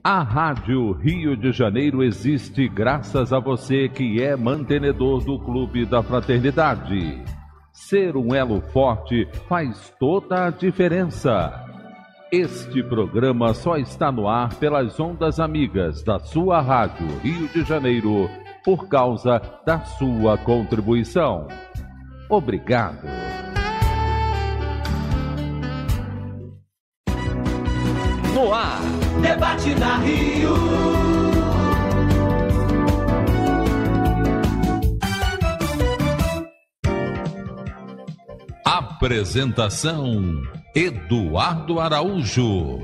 A Rádio Rio de Janeiro existe graças a você que é mantenedor do Clube da Fraternidade. Ser um elo forte faz toda a diferença. Este programa só está no ar pelas ondas amigas da sua Rádio Rio de Janeiro por causa da sua contribuição. Obrigado. No ar, Debate na Rio. Apresentação: Eduardo Araújo.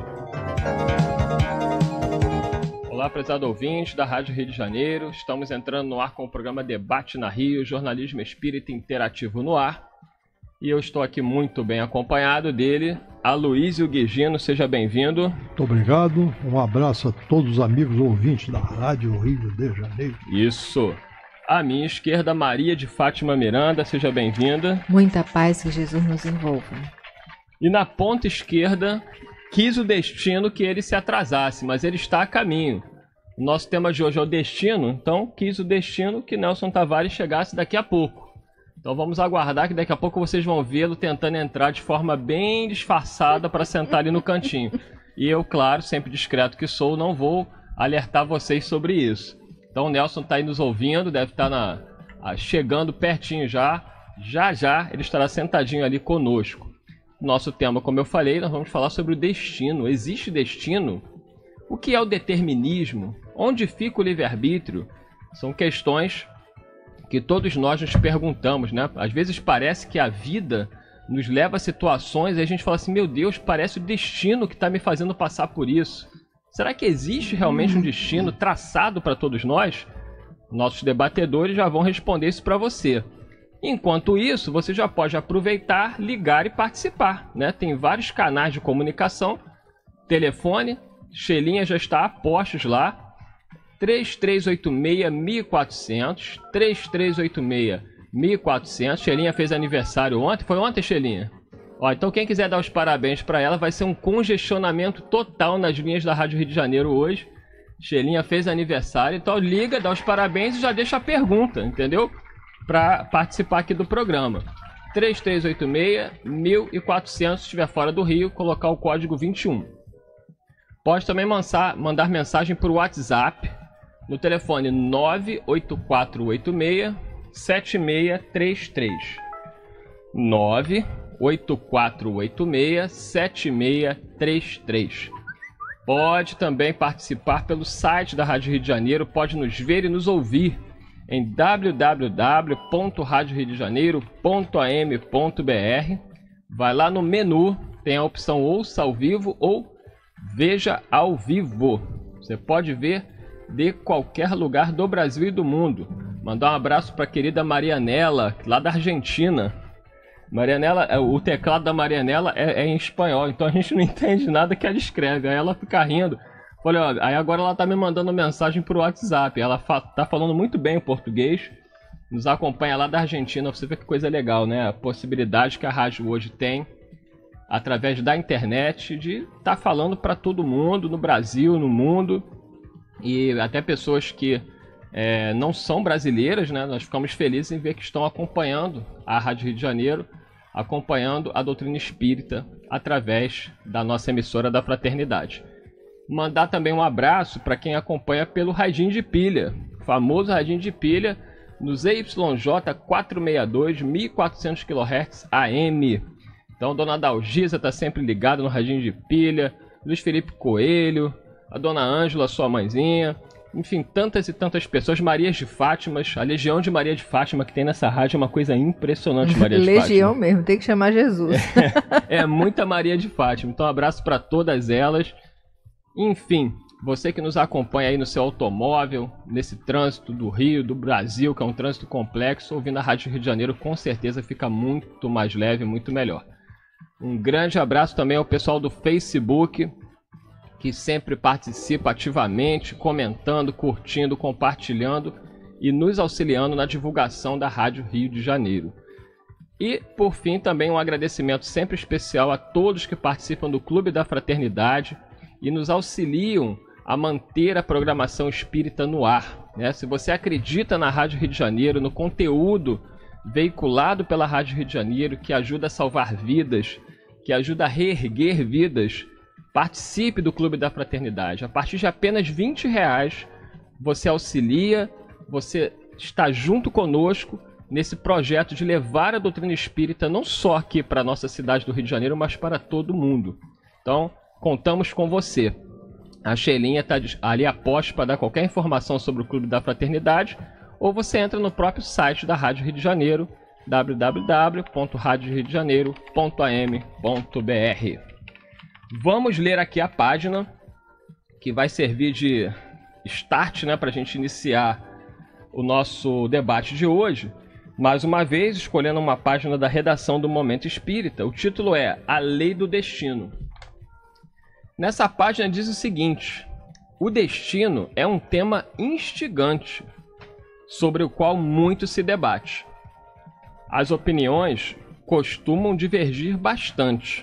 Olá, prezado ouvinte da Rádio Rio de Janeiro. Estamos entrando no ar com o programa Debate na Rio, jornalismo espírita interativo no ar. E eu estou aqui muito bem acompanhado dele, Aloísio Guigino. Seja bem-vindo. Muito obrigado. Um abraço a todos os amigos ouvintes da Rádio Rio de Janeiro. Isso. À minha esquerda, Maria de Fátima Miranda. Seja bem-vinda. Muita paz, que Jesus nos envolva. E na ponta esquerda, quis o destino que ele se atrasasse, mas ele está a caminho. O nosso tema de hoje é o destino, então quis o destino que Nelson Tavares chegasse daqui a pouco. Então vamos aguardar que daqui a pouco vocês vão vê-lo tentando entrar de forma bem disfarçada para sentar ali no cantinho. E eu, claro, sempre discreto que sou, não vou alertar vocês sobre isso. Então o Nelson está aí nos ouvindo, deve estar chegando pertinho já. Já ele estará sentadinho ali conosco. Nosso tema, como eu falei, nós vamos falar sobre o destino. Existe destino? O que é o determinismo? Onde fica o livre-arbítrio? São questões que todos nós nos perguntamos, né? Às vezes parece que a vida nos leva a situações e a gente fala assim, meu Deus, parece o destino que está me fazendo passar por isso. Será que existe realmente um destino traçado para todos nós? Nossos debatedores já vão responder isso para você. Enquanto isso, você já pode aproveitar, ligar e participar, né? Tem vários canais de comunicação, telefone, Xelinha já está a postos lá, 3386-1400, 3386-1400. Xelinha fez aniversário ontem. Foi ontem, Xelinha? Ó, então quem quiser dar os parabéns para ela, vai ser um congestionamento total nas linhas da Rádio Rio de Janeiro hoje. Xelinha fez aniversário, então liga, dá os parabéns e já deixa a pergunta, entendeu? Para participar aqui do programa. 3386-1400, se estiver fora do Rio, colocar o código 21. Pode também mandar mensagem por WhatsApp no telefone 98486-7633. 98486-7633. Pode também participar pelo site da Rádio Rio de Janeiro, pode nos ver e nos ouvir em www.radioriodejaneiro.am.br. Vai lá no menu, tem a opção ouça ao vivo ou veja ao vivo. Você pode ver de qualquer lugar do Brasil e do mundo. Mandar um abraço para a querida Marianela, lá da Argentina. Marianela, o teclado da Marianela é em espanhol, então a gente não entende nada que ela escreve. Aí ela fica rindo. Olha, aí agora ela tá me mandando mensagem pro WhatsApp. Ela tá falando muito bem o português. Nos acompanha lá da Argentina. Você vê que coisa legal, né? A possibilidade que a rádio hoje tem, através da internet, de estar falando para todo mundo, no Brasil, no mundo. E até pessoas que não são brasileiras, né? Nós ficamos felizes em ver que estão acompanhando a Rádio Rio de Janeiro, acompanhando a doutrina espírita através da nossa emissora da Fraternidade. Mandar também um abraço para quem acompanha pelo radinho de pilha, o famoso radinho de pilha, no ZYJ 462, 1400 kHz AM. Então, Dona Dalgisa está sempre ligada no radinho de pilha, Luiz Felipe Coelho, a Dona Ângela, sua mãezinha, enfim, tantas e tantas pessoas, Marias de Fátima, a Legião de Maria de Fátima que tem nessa rádio é uma coisa impressionante, Maria de Fátima. Legião mesmo, tem que chamar Jesus. É muita Maria de Fátima, então um abraço para todas elas. Enfim, você que nos acompanha aí no seu automóvel, nesse trânsito do Rio, do Brasil, que é um trânsito complexo, ouvindo a Rádio Rio de Janeiro, com certeza fica muito mais leve, muito melhor. Um grande abraço também ao pessoal do Facebook, que sempre participa ativamente, comentando, curtindo, compartilhando e nos auxiliando na divulgação da Rádio Rio de Janeiro. E, por fim, também um agradecimento sempre especial a todos que participam do Clube da Fraternidade e nos auxiliam a manter a programação espírita no ar, né? Se você acredita na Rádio Rio de Janeiro, no conteúdo veiculado pela Rádio Rio de Janeiro, que ajuda a salvar vidas, que ajuda a reerguer vidas, participe do Clube da Fraternidade. A partir de apenas R$20, você auxilia, você está junto conosco nesse projeto de levar a doutrina espírita não só aqui para a nossa cidade do Rio de Janeiro, mas para todo mundo. Então, contamos com você. A Sheilinha está ali a posto para dar qualquer informação sobre o Clube da Fraternidade, ou você entra no próprio site da Rádio Rio de Janeiro, www.radioriodejaneiro.am.br. Vamos ler aqui a página, que vai servir de start, né, para a gente iniciar o nosso debate de hoje. Mais uma vez, escolhendo uma página da redação do Momento Espírita. O título é A Lei do Destino. Nessa página diz o seguinte: o destino é um tema instigante, sobre o qual muito se debate. As opiniões costumam divergir bastante.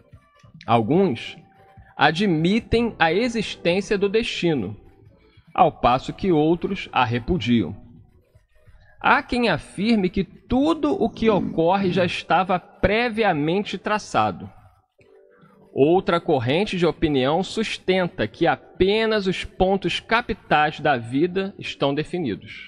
Alguns admitem a existência do destino, ao passo que outros a repudiam. Há quem afirme que tudo o que ocorre já estava previamente traçado. Outra corrente de opinião sustenta que apenas os pontos capitais da vida estão definidos.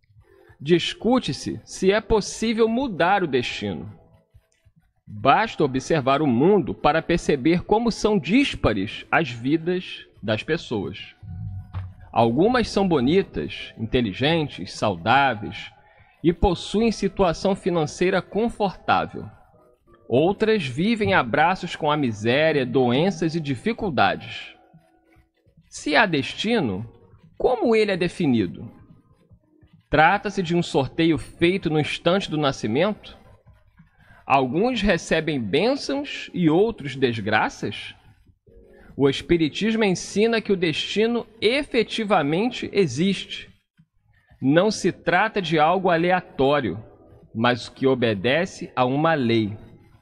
Discute-se se é possível mudar o destino. Basta observar o mundo para perceber como são díspares as vidas das pessoas. Algumas são bonitas, inteligentes, saudáveis e possuem situação financeira confortável. Outras vivem a braços com a miséria, doenças e dificuldades. Se há destino, como ele é definido? Trata-se de um sorteio feito no instante do nascimento? Alguns recebem bênçãos e outros desgraças? O Espiritismo ensina que o destino efetivamente existe. Não se trata de algo aleatório, mas que obedece a uma lei.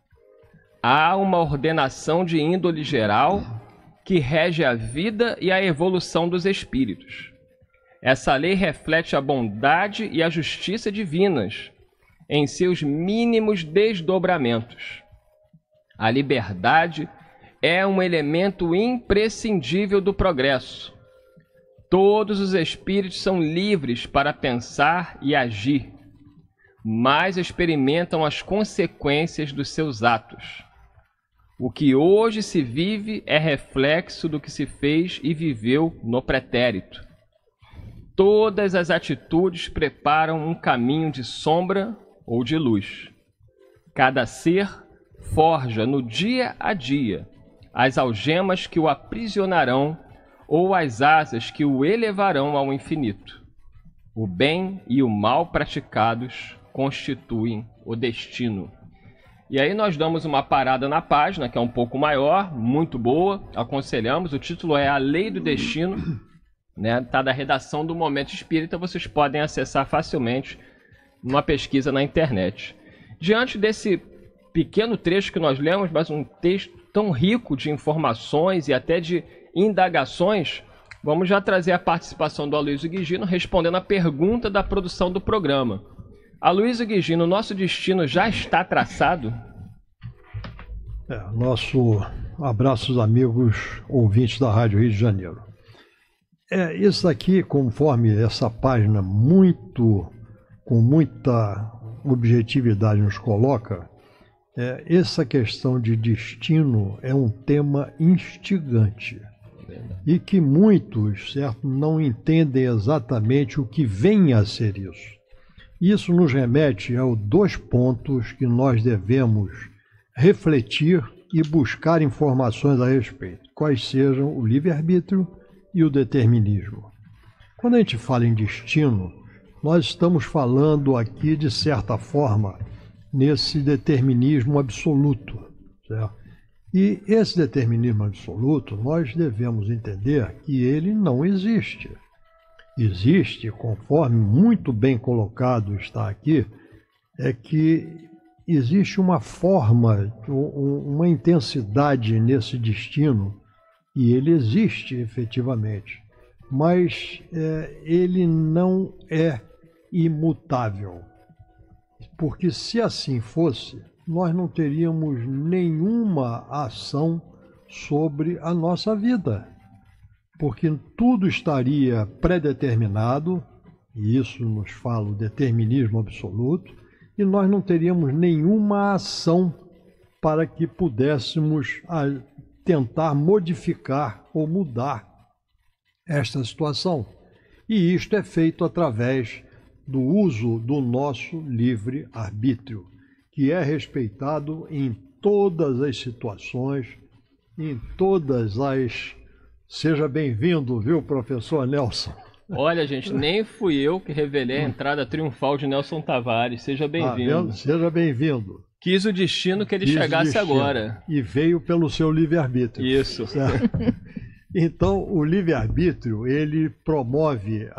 Há uma ordenação de índole geral que rege a vida e a evolução dos espíritos. Essa lei reflete a bondade e a justiça divinas em seus mínimos desdobramentos. A liberdade é um elemento imprescindível do progresso. Todos os espíritos são livres para pensar e agir, mas experimentam as consequências dos seus atos. O que hoje se vive é reflexo do que se fez e viveu no pretérito. Todas as atitudes preparam um caminho de sombra ou de luz. Cada ser forja no dia a dia as algemas que o aprisionarão ou as asas que o elevarão ao infinito. O bem e o mal praticados constituem o destino. E aí nós damos uma parada na página, que é um pouco maior, muito boa, aconselhamos. O título é A Lei do Destino, né? Tá da redação do Momento Espírita, vocês podem acessar facilmente numa pesquisa na internet. Diante desse pequeno trecho que nós lemos, mas um texto tão rico de informações e até de indagações, vamos já trazer a participação do Aloysio Guigino respondendo a pergunta da produção do programa. Aloysio Guigino, nosso destino já está traçado? Nosso abraço aos amigos ouvintes da Rádio Rio de Janeiro. Isso aqui, conforme essa página com muita objetividade nos coloca, essa questão de destino é um tema instigante e que muitos, certo, não entendem exatamente o que vem a ser isso. Isso nos remete a dois pontos que nós devemos refletir e buscar informações a respeito, quais sejam o livre-arbítrio e o determinismo. Quando a gente fala em destino, nós estamos falando aqui, de certa forma, nesse determinismo absoluto, certo? E esse determinismo absoluto, nós devemos entender que ele não existe. Existe, conforme muito bem colocado está aqui, é que existe uma forma, uma intensidade nesse destino e ele existe efetivamente, mas ele não é imutável. Porque se assim fosse, nós não teríamos nenhuma ação sobre a nossa vida. Porque tudo estaria predeterminado, e isso nos fala o determinismo absoluto, e nós não teríamos nenhuma ação para que pudéssemos tentar modificar ou mudar esta situação. E isto é feito através do uso do nosso livre-arbítrio, que é respeitado em todas as situações, em todas as... Seja bem-vindo, viu, professor Nelson? Olha, gente, nem fui eu que revelei a entrada triunfal de Nelson Tavares. Seja bem-vindo. Seja bem-vindo. Quis o destino que ele chegasse agora. E veio pelo seu livre-arbítrio. Isso. Certo? Então, o livre-arbítrio, ele promove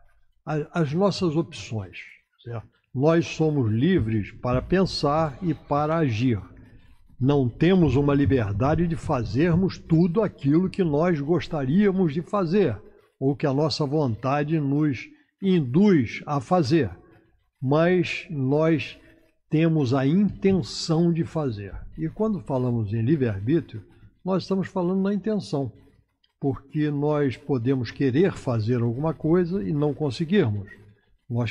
as nossas opções. Certo? Nós somos livres para pensar e para agir. Não temos uma liberdade de fazermos tudo aquilo que nós gostaríamos de fazer, ou que a nossa vontade nos induz a fazer. Mas nós temos a intenção de fazer. E quando falamos em livre-arbítrio, nós estamos falando na intenção, porque nós podemos querer fazer alguma coisa e não conseguirmos. Nós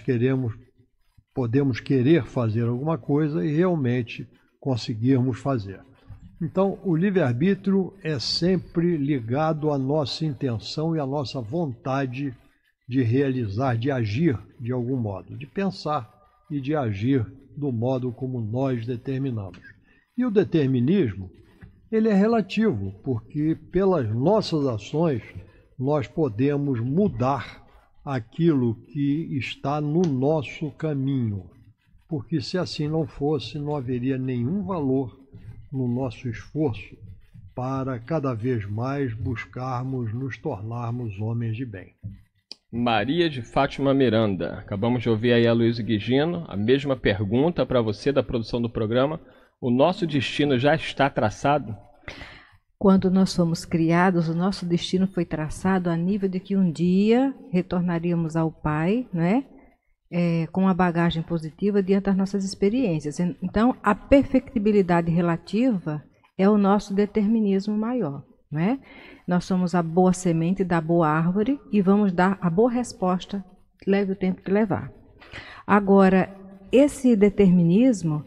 podemos querer fazer alguma coisa e realmente conseguirmos fazer. Então, o livre-arbítrio é sempre ligado à nossa intenção e à nossa vontade de realizar, de agir de algum modo, de pensar e de agir do modo como nós determinamos. E o determinismo, ele é relativo, porque pelas nossas ações nós podemos mudar aquilo que está no nosso caminho. Porque se assim não fosse, não haveria nenhum valor no nosso esforço para cada vez mais buscarmos nos tornarmos homens de bem. Maria de Fátima Miranda. Acabamos de ouvir aí a Luísa Guigino. A mesma pergunta para você da produção do programa. O nosso destino já está traçado? Quando nós fomos criados, o nosso destino foi traçado a nível de que um dia retornaríamos ao Pai, né? Com uma bagagem positiva diante das nossas experiências. Então, a perfectibilidade relativa é o nosso determinismo maior, né? Nós somos a boa semente da boa árvore e vamos dar a boa resposta, leve o tempo que levar. Agora, esse determinismo,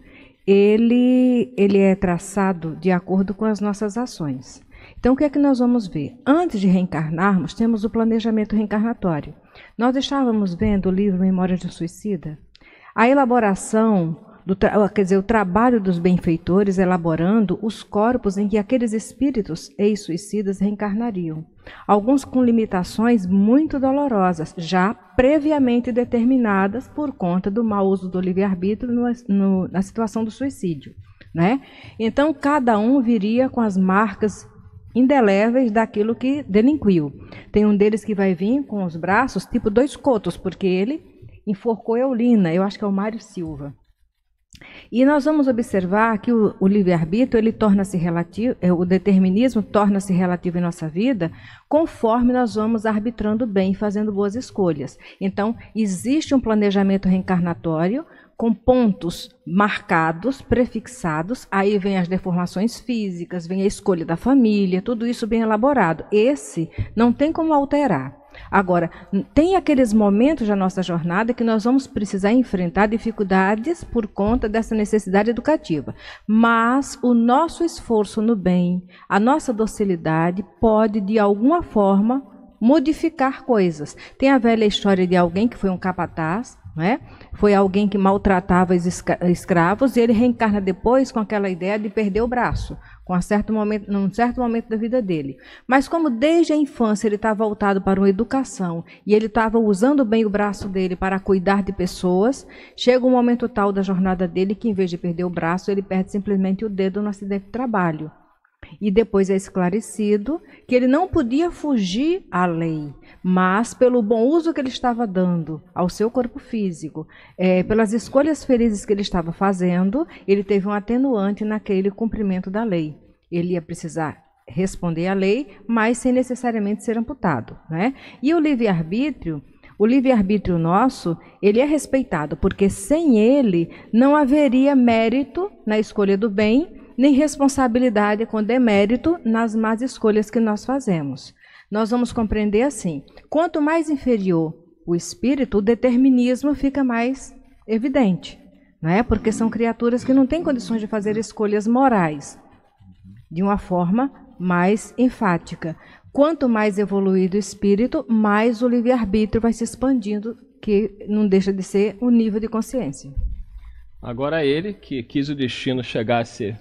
ele é traçado de acordo com as nossas ações. Então, o que é que nós vamos ver? Antes de reencarnarmos, temos o planejamento reencarnatório. Nós estávamos vendo o livro Memórias de um Suicida. A elaboração, o trabalho dos benfeitores elaborando os corpos em que aqueles espíritos ex-suicidas reencarnariam. Alguns com limitações muito dolorosas, já previamente determinadas por conta do mau uso do livre-arbítrio na situação do suicídio, né? Então, cada um viria com as marcas indeléveis daquilo que delinquiu. Tem um deles que vai vir com os braços tipo 2 cotos, porque ele enforcou Eulina, eu acho que é o Mário Silva. E nós vamos observar que o livre-arbítrio, ele torna-se relativo, o determinismo torna-se relativo em nossa vida conforme nós vamos arbitrando bem, fazendo boas escolhas. Então, existe um planejamento reencarnatório com pontos marcados, prefixados, aí vem as deformações físicas, vem a escolha da família, tudo isso bem elaborado. Esse não tem como alterar. Agora, tem aqueles momentos da nossa jornada que nós vamos precisar enfrentar dificuldades por conta dessa necessidade educativa. Mas o nosso esforço no bem, a nossa docilidade pode, de alguma forma, modificar coisas. Tem a velha história de alguém que foi um capataz, né? Foi alguém que maltratava os escravos e ele reencarna depois com aquela ideia de perder o braço, num certo momento da vida dele. Mas como desde a infância ele está voltado para uma educação e ele estava usando bem o braço dele para cuidar de pessoas, chega um momento tal da jornada dele que, em vez de perder o braço, ele perde simplesmente o dedo no acidente de trabalho. E depois é esclarecido que ele não podia fugir à lei, mas pelo bom uso que ele estava dando ao seu corpo físico, pelas escolhas felizes que ele estava fazendo, ele teve um atenuante naquele cumprimento da lei. Ele ia precisar responder à lei, mas sem necessariamente ser amputado, né? E o livre-arbítrio nosso, ele é respeitado, porque sem ele não haveria mérito na escolha do bem, nem responsabilidade com demérito nas más escolhas que nós fazemos. Nós vamos compreender assim: quanto mais inferior o espírito, o determinismo fica mais evidente, não é? Porque são criaturas que não têm condições de fazer escolhas morais de uma forma mais enfática. Quanto mais evoluído o espírito, mais o livre-arbítrio vai se expandindo, que não deixa de ser um nível de consciência. Agora ele, que quis o destino chegar a ser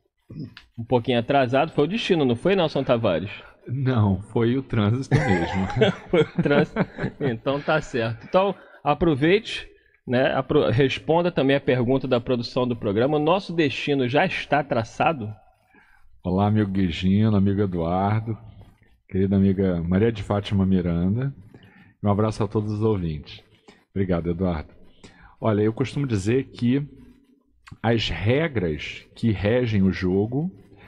um pouquinho atrasado, foi o destino, não foi, Nelson Tavares? Não, foi o trânsito mesmo. Foi o trânsito, então tá certo. Então, aproveite, né, responda também a pergunta da produção do programa. O nosso destino já está traçado? Olá, amigo Guigino, amigo Eduardo, querida amiga Maria de Fátima Miranda. Um abraço a todos os ouvintes. Obrigado, Eduardo. Olha, eu costumo dizer que as regras que regem o jogo,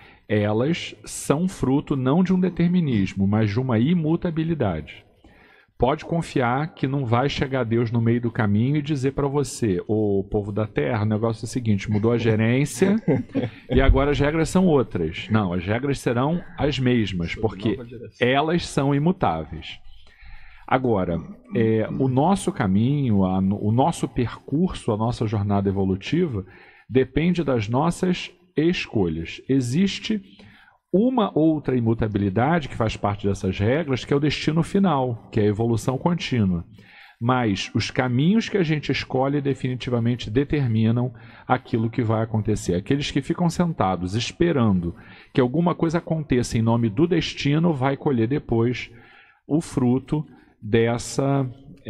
elas são fruto não de um determinismo, mas de uma imutabilidade. Pode confiar que não vai chegar Deus no meio do caminho e dizer para você: ô povo da terra, o negócio é o seguinte, mudou a gerência e agora as regras são outras. Não, as regras serão as mesmas, porque elas são imutáveis. Agora, o nosso caminho, o nosso percurso, a nossa jornada evolutiva depende das nossas escolhas. Existe uma outra imutabilidade que faz parte dessas regras, que é o destino final, que é a evolução contínua. Mas os caminhos que a gente escolhe definitivamente determinam aquilo que vai acontecer. Aqueles que ficam sentados esperando que alguma coisa aconteça em nome do destino vai colher depois o fruto dessa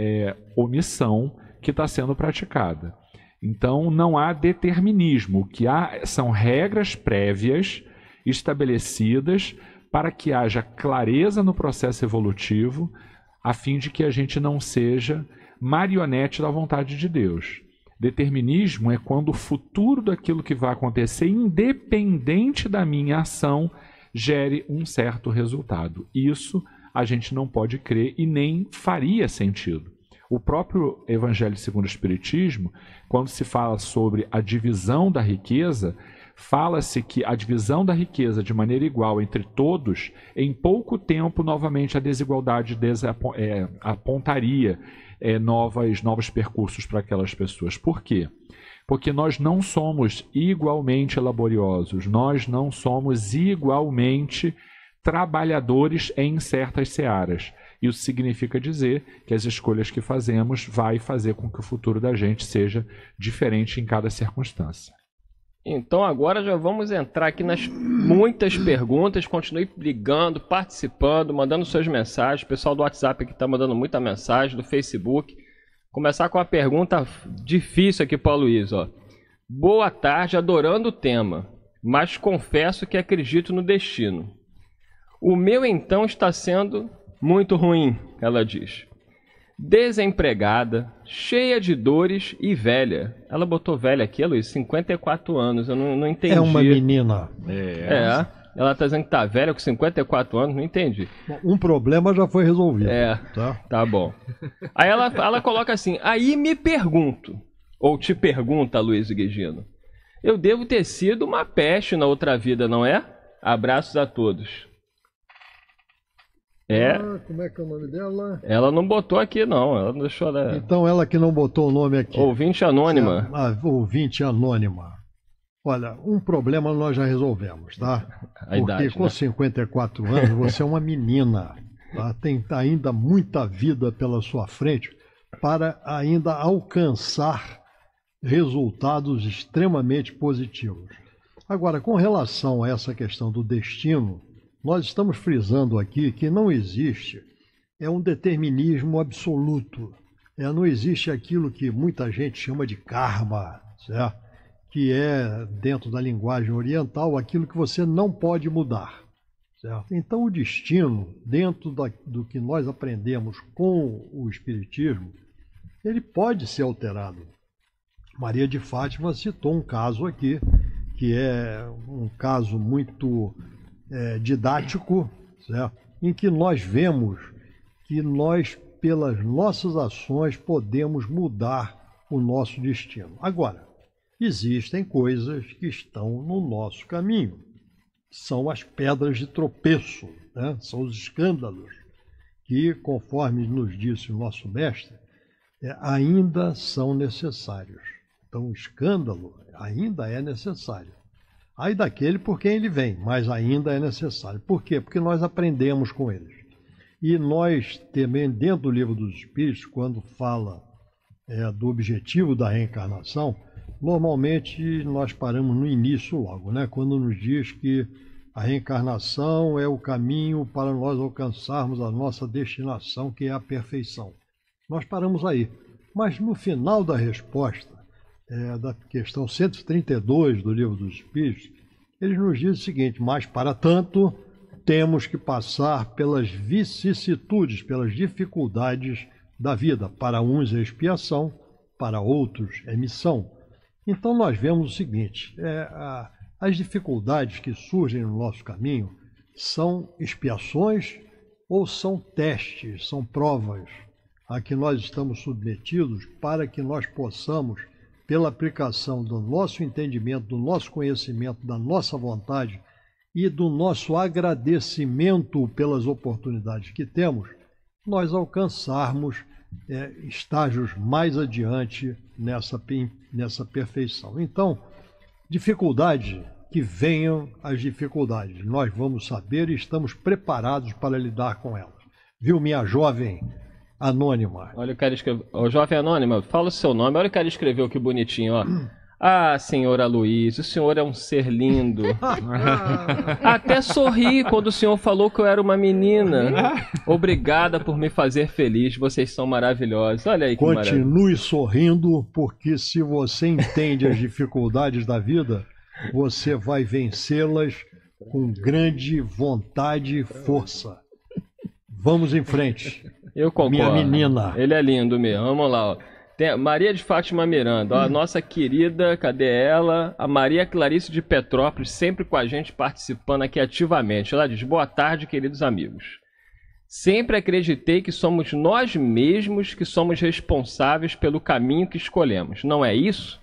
omissão que está sendo praticada. Então não há determinismo. O que há são regras prévias estabelecidas para que haja clareza no processo evolutivo, a fim de que a gente não seja marionete da vontade de Deus. Determinismo é quando o futuro daquilo que vai acontecer, independente da minha ação, gere um certo resultado. Isso a gente não pode crer e nem faria sentido. O próprio Evangelho segundo o Espiritismo, quando se fala sobre a divisão da riqueza, fala-se que a divisão da riqueza de maneira igual entre todos, em pouco tempo, novamente, a desigualdade apontaria novos percursos para aquelas pessoas. Por quê? Porque nós não somos igualmente laboriosos, nós não somos igualmente trabalhadores em certas searas. Isso significa dizer que as escolhas que fazemos vai fazer com que o futuro da gente seja diferente em cada circunstância. Então agora já vamos entrar aqui nas muitas perguntas. Continue ligando, participando, mandando suas mensagens. O pessoal do WhatsApp aqui está mandando muita mensagem, do Facebook. Começar com uma pergunta difícil aqui para o Luiz. Ó. Boa tarde, adorando o tema, mas confesso que acredito no destino. O meu então está sendo muito ruim, ela diz. Desempregada, cheia de dores e velha. Ela botou velha aqui, Luiz, 54 anos, eu não entendi. É uma menina. Ela está dizendo que tá velha com 54 anos, não entendi. Um problema já foi resolvido. Tá bom. Aí ela coloca assim, aí me pergunto, ou te pergunta, Luiz Guigino, eu devo ter sido uma peste na outra vida, não é? Abraços a todos. Como é que é o nome dela? Ela não botou aqui, não. Ela deixou. Então ela que não botou o nome aqui. Ouvinte anônima. Ouvinte anônima. Olha, um problema nós já resolvemos, tá? A idade, com 54 anos você é uma menina, tá? Tem ainda muita vida pela sua frente para ainda alcançar resultados extremamente positivos. Agora, com relação a essa questão do destino, nós estamos frisando aqui que não existe um determinismo absoluto. Não existe aquilo que muita gente chama de karma, certo? Que é, dentro da linguagem oriental, aquilo que você não pode mudar. Certo? Então, o destino, dentro do que nós aprendemos com o Espiritismo, ele pode ser alterado. Maria de Fátima citou um caso aqui, que é um caso muito didático, certo? Em que nós vemos que nós, pelas nossas ações, podemos mudar o nosso destino. Agora, existem coisas que estão no nosso caminho. São as pedras de tropeço, né? São os escândalos que, conforme nos disse o nosso mestre, ainda são necessários. Então, o escândalo ainda é necessário. Aí daquele por quem ele vem, mas ainda é necessário. Por quê? Porque nós aprendemos com eles. E nós também, dentro do Livro dos Espíritos, quando fala do objetivo da reencarnação, normalmente nós paramos no início logo, né? Quando nos diz que a reencarnação é o caminho para nós alcançarmos a nossa destinação, que é a perfeição. Nós paramos aí. Mas no final da resposta, da questão 132 do Livro dos Espíritos, eles nos dizem o seguinte: mas para tanto temos que passar pelas vicissitudes, pelas dificuldades da vida. Para uns é expiação, para outros é missão. Então nós vemos o seguinte: as dificuldades que surgem no nosso caminho são expiações ou são testes, são provas a que nós estamos submetidos para que nós possamos, pela aplicação do nosso entendimento, do nosso conhecimento, da nossa vontade e do nosso agradecimento pelas oportunidades que temos, nós alcançarmos estágios mais adiante nessa perfeição. Então, dificuldade, que venham as dificuldades. Nós vamos saber e estamos preparados para lidar com elas. Viu, minha jovem anônima? Olha o cara escreveu. Ô, jovem anônima, fala o seu nome. Olha o cara escreveu, que bonitinho, ó. Ah, senhora Luiz, o senhor é um ser lindo. Até sorri quando o senhor falou que eu era uma menina. Obrigada por me fazer feliz, vocês são maravilhosos. Olha aí que maravilha. Continue sorrindo, porque se você entende as dificuldades da vida, você vai vencê-las com grande vontade e força. Vamos em frente. Eu concordo. Minha menina. Ele é lindo mesmo. Vamos lá, ó. Tem Maria de Fátima Miranda, ó, a nossa querida, cadê ela? A Maria Clarice de Petrópolis, sempre com a gente, participando aqui ativamente. Ela diz: boa tarde, queridos amigos. Sempre acreditei que somos nós mesmos que somos responsáveis pelo caminho que escolhemos. Não é isso?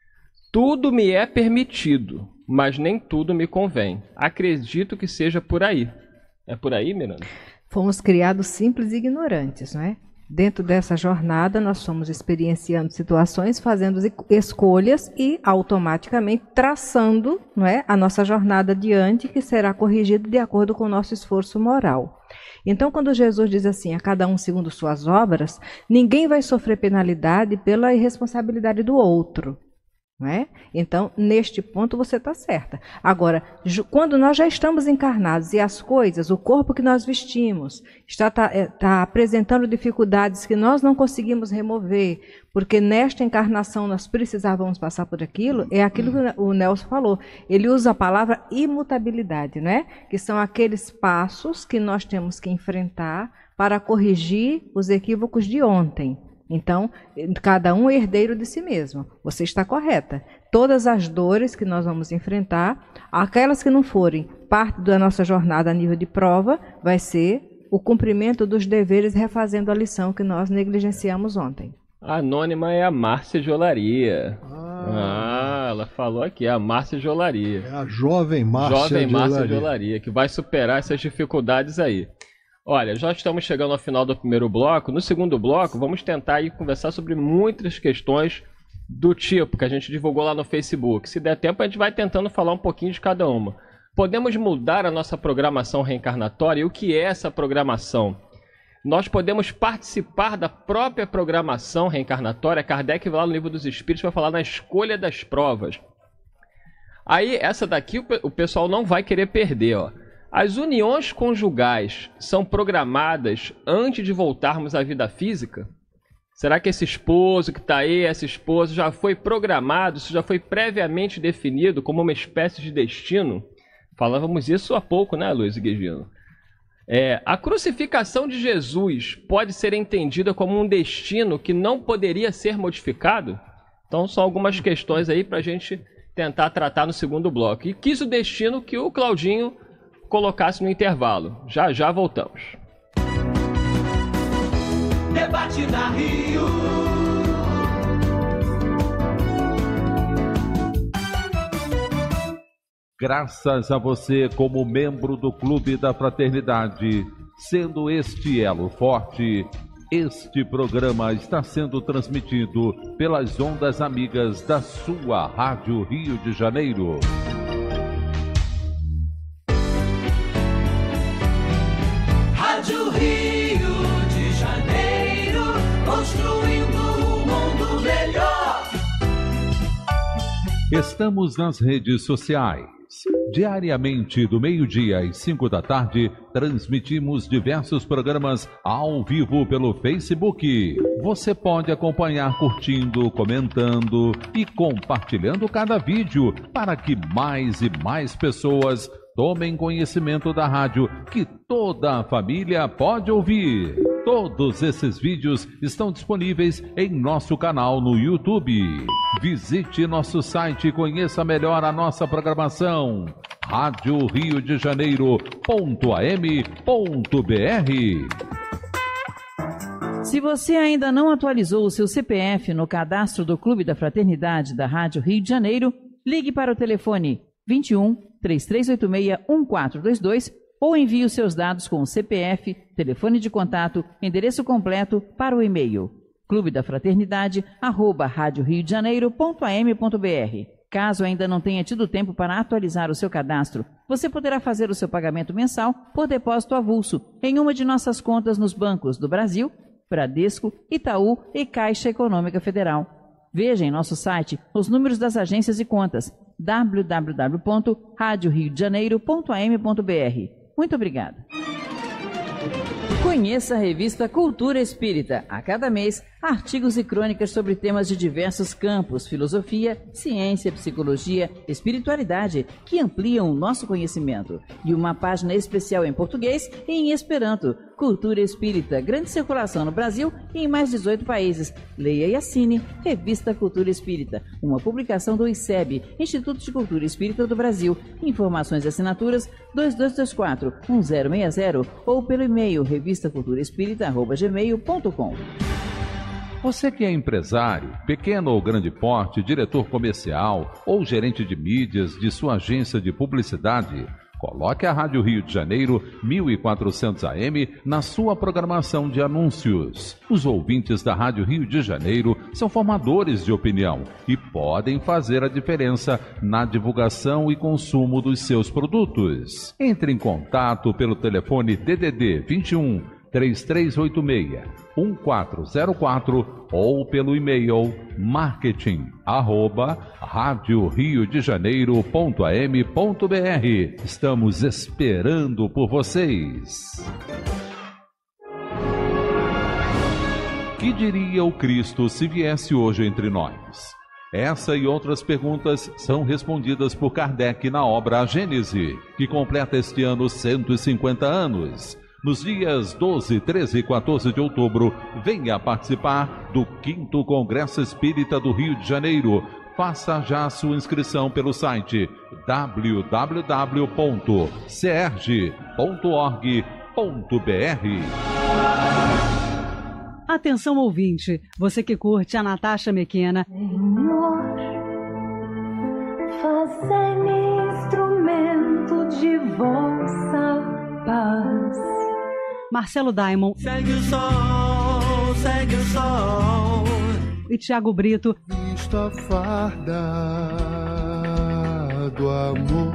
Tudo me é permitido, mas nem tudo me convém. Acredito que seja por aí. É por aí, Miranda? Fomos criados simples e ignorantes, não é? Dentro dessa jornada, nós fomos experienciando situações, fazendo escolhas e automaticamente traçando, não é, a nossa jornada adiante, que será corrigida de acordo com o nosso esforço moral. Então, quando Jesus diz assim, a cada um segundo suas obras, ninguém vai sofrer penalidade pela irresponsabilidade do outro. Não é? Então, neste ponto você está certa. Agora, quando nós já estamos encarnados e as coisas, o corpo que nós vestimos, está apresentando dificuldades que nós não conseguimos remover, porque nesta encarnação nós precisávamos passar por aquilo, é aquilo que o Nelson falou. Ele usa a palavra imutabilidade, não é? Que são aqueles passos que nós temos que enfrentar para corrigir os equívocos de ontem. Então, cada um é herdeiro de si mesmo. Você está correta. Todas as dores que nós vamos enfrentar, aquelas que não forem parte da nossa jornada a nível de prova, vai ser o cumprimento dos deveres refazendo a lição que nós negligenciamos ontem. A anônima é a Márcia de Olaria. Ela falou aqui, a Márcia de Olaria. É a jovem Márcia de Olaria, que vai superar essas dificuldades aí. Olha, já estamos chegando ao final do primeiro bloco. No segundo bloco, vamos tentar aí conversar sobre muitas questões do tipo que a gente divulgou lá no Facebook. Se der tempo, a gente vai tentando falar um pouquinho de cada uma. Podemos mudar a nossa programação reencarnatória? E o que é essa programação? Nós podemos participar da própria programação reencarnatória. Kardec vai lá no Livro dos Espíritos, vai falar na escolha das provas. Aí, essa daqui o pessoal não vai querer perder, ó. As uniões conjugais são programadas antes de voltarmos à vida física? Será que esse esposo que está aí, essa esposa, já foi programado, isso já foi previamente definido como uma espécie de destino? Falávamos isso há pouco, né, Luiz e Guigino? A crucificação de Jesus pode ser entendida como um destino que não poderia ser modificado? Então, são algumas questões aí para a gente tentar tratar no segundo bloco. E quis o destino que o Claudinho colocasse no intervalo. Já já voltamos. Debate na Rio. Graças a você como membro do Clube da Fraternidade, sendo este elo forte, este programa está sendo transmitido pelas ondas amigas da sua Rádio Rio de Janeiro. Rádio Rio de Janeiro, construindo um mundo melhor. Estamos nas redes sociais. Diariamente, do meio-dia às 5 da tarde, transmitimos diversos programas ao vivo pelo Facebook. Você pode acompanhar curtindo, comentando e compartilhando cada vídeo para que mais e mais pessoas tomem conhecimento da rádio que toda a família pode ouvir. Todos esses vídeos estão disponíveis em nosso canal no YouTube. Visite nosso site e conheça melhor a nossa programação. Rádio Rio de Janeiro.am.br. Se você ainda não atualizou o seu CPF no cadastro do Clube da Fraternidade da Rádio Rio de Janeiro, ligue para o telefone 21 3386 1422 ou envie os seus dados com o CPF, telefone de contato, endereço completo para o e-mail clubedafraternidade@radioriodejaneiro.am.br. Caso ainda não tenha tido tempo para atualizar o seu cadastro, você poderá fazer o seu pagamento mensal por depósito avulso em uma de nossas contas nos bancos do Brasil, Bradesco, Itaú e Caixa Econômica Federal. Veja em nosso site os números das agências e contas www.radioriodejaneiro.am.br. Muito obrigada. Conheça a revista Cultura Espírita. A cada mês, artigos e crônicas sobre temas de diversos campos, filosofia, ciência, psicologia, espiritualidade, que ampliam o nosso conhecimento. E uma página especial em português e em esperanto. Cultura Espírita, grande circulação no Brasil e em mais 18 países. Leia e assine Revista Cultura Espírita, uma publicação do ICEB, Instituto de Cultura Espírita do Brasil. Informações e assinaturas 2224-1060 ou pelo e-mail revistaculturaespírita@gmail.com. Você que é empresário, pequeno ou grande porte, diretor comercial ou gerente de mídias de sua agência de publicidade, coloque a Rádio Rio de Janeiro 1400 AM na sua programação de anúncios. Os ouvintes da Rádio Rio de Janeiro são formadores de opinião e podem fazer a diferença na divulgação e consumo dos seus produtos. Entre em contato pelo telefone DDD 21 3386 1404 ou pelo e-mail marketing@radioriodejaneiro.am.br. Estamos esperando por vocês. Que diria o Cristo se viesse hoje entre nós? Essa e outras perguntas são respondidas por Kardec na obra A Gênese, que completa este ano 150 anos. Nos dias 12, 13 e 14 de outubro, venha participar do 5º Congresso Espírita do Rio de Janeiro. Faça já a sua inscrição pelo site www.cerge.org.br. Atenção ouvinte, você que curte a Natasha McKenna. Senhor, fazei-me instrumento de vossa paz. Marcelo Diamond. Segue o sol, segue o sol. E Thiago Brito. Vista farda do amor.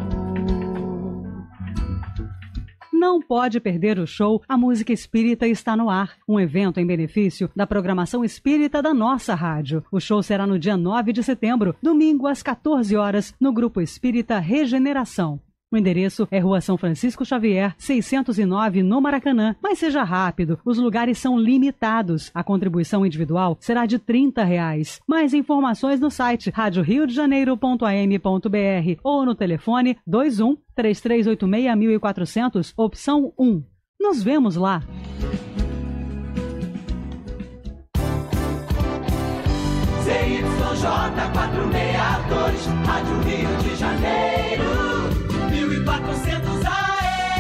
Não pode perder o show A Música Espírita Está no Ar, um evento em benefício da programação espírita da nossa rádio. O show será no dia 9 de setembro, domingo às 14 horas, no Grupo Espírita Regeneração. O endereço é Rua São Francisco Xavier, 609, no Maracanã. Mas seja rápido, os lugares são limitados. A contribuição individual será de R$30. Mais informações no site radioriodejaneiro.am.br ou no telefone 21 3386 1400, opção 1. Nos vemos lá! CYJ 462, Rádio Rio de Janeiro, 1400 AM.